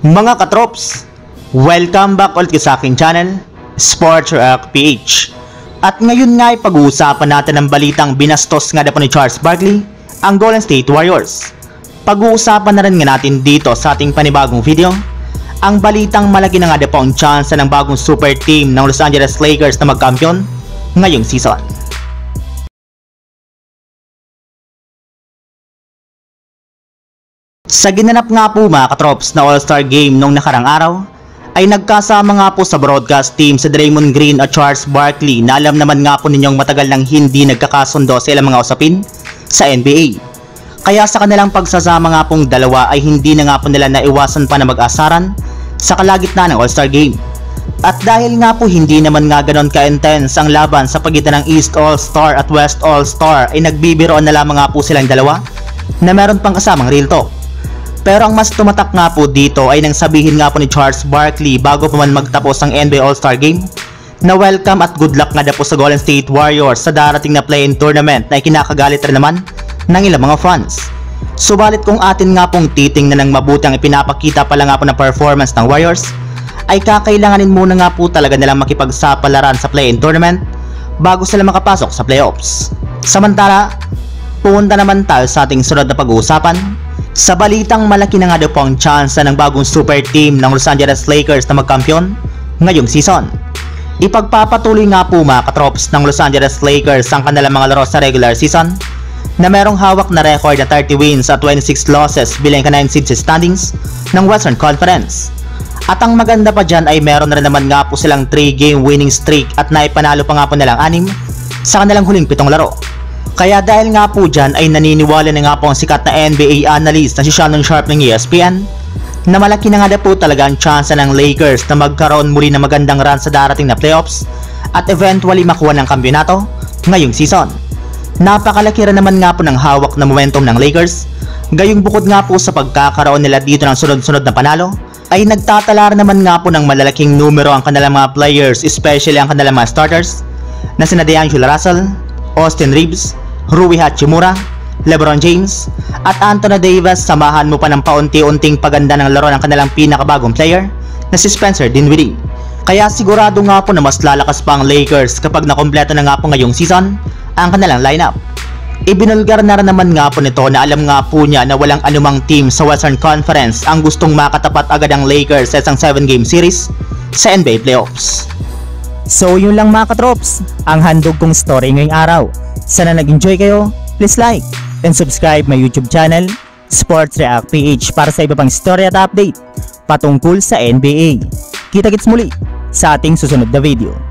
Mga katrops, welcome back ulit sa aking channel, Sports React PH. At ngayon nga ay pag-uusapan natin ang balitang binastos nga po ni Charles Barkley ang Golden State Warriors. Pag-uusapan na rin nga natin dito sa ating panibagong video ang balitang malaki na nga po ang chance ng bagong super team ng Los Angeles Lakers na magkampiyon ngayong season. Sa ginanap nga po mga katrops na All-Star Game nung nakarang araw, ay nagkasama nga po sa broadcast team si Draymond Green at Charles Barkley na alam naman nga po ninyong matagal nang hindi nagkakasundo sa ilang mga usapin sa NBA. Kaya sa kanilang pagsasama nga pong dalawa ay hindi na nga po nila naiwasan pa na mag-asaran sa kalagitnaan ng All-Star Game. At dahil nga po hindi naman nga ganon ka-intense ang laban sa pagitan ng East All-Star at West All-Star ay nagbibiroon na lamang nga po silang dalawa na meron pang kasamang real talk. Pero ang mas tumatak nga po dito ay nang sabihin nga po ni Charles Barkley bago pa man magtapos ang NBA All-Star Game na welcome at good luck nga na po sa Golden State Warriors sa darating na play-in tournament na ikinakagalit rin naman ng ilang mga fans. Subalit kung atin nga pong titingnan ng mabuti ang ipinapakita pala nga po ng performance ng Warriors, ay kakailanganin muna nga po talaga nilang makipagsapalaran sa play-in tournament bago sila makapasok sa playoffs. Samantala, pumunta naman tayo sa ating sunod na pag-uusapan sa balitang malaki na nga daw po ang chance ng bagong super team ng Los Angeles Lakers na magkampiyon ngayong season. Ipagpapatuloy nga po mga katrops ng Los Angeles Lakers ang kanilang mga laro sa regular season na merong hawak na record na 30 wins at 26 losses bilang ka-9 seed sa standings ng Western Conference. At ang maganda pa dyan ay meron na rin naman nga po silang 3-game winning streak at naipanalo pa nga po nilang 6 sa kanilang huling 7 laro. Kaya dahil nga po dyan ay naniniwala na nga po ang sikat na NBA analyst na si Shannon Sharpe ng ESPN na malaki na nga na po talaga ang chance ng Lakers na magkaroon muli ng magandang run sa darating na playoffs at eventually makuha ng kampiyonato ngayong season. Napakalaki rin naman nga po ng hawak na momentum ng Lakers, gayong bukod nga po sa pagkakaroon nila dito ng sunod-sunod na panalo ay nagtatala rin naman nga po ng malalaking numero ang kanilang mga players, especially ang kanilang mga starters na sina D'Angelo Russell, Austin Reeves, Rui Hachimura, LeBron James at Anthony Davis. Samahan mo pa ng paunti-unting paganda ng laro ng kanilang pinakabagong player na si Spencer Dinwiddie. Kaya sigurado nga po na mas lalakas pa ang Lakers kapag nakompleto na nga po ngayong season ang kanilang lineup. Ibinulgar na rin naman nga po nito na alam nga po niya na walang anumang team sa Western Conference ang gustong makatapat agad ang Lakers sa isang 7-game series sa NBA playoffs. So yun lang mga katrops, ang handog kong story ngayong araw. Sana nag-enjoy kayo, please like and subscribe my YouTube channel, Sports React PH, para sa iba pang story at update patungkol sa NBA. Kita-kits muli sa ating susunod na video.